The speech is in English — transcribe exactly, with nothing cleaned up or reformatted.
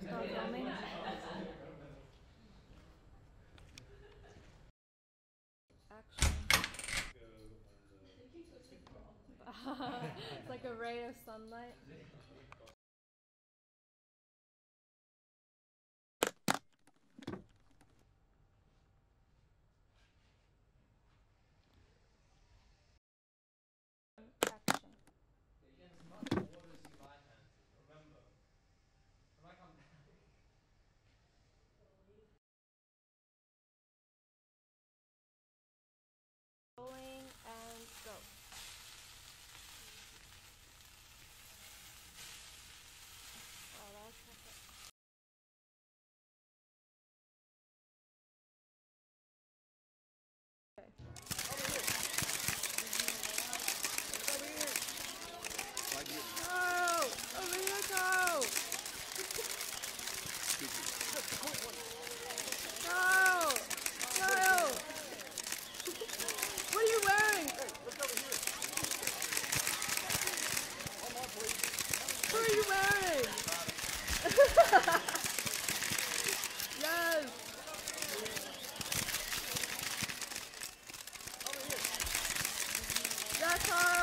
Start filming. Action. It's like a ray of sunlight. Action. Against mother orders you light answers. Remember, when I come back. Rolling and go. Oh, that was perfect. Okay. Go! Over here, go! Go! Go! What are you wearing? Hey, look over here. Come on, please. What are you wearing? Yes! Over here. Yes,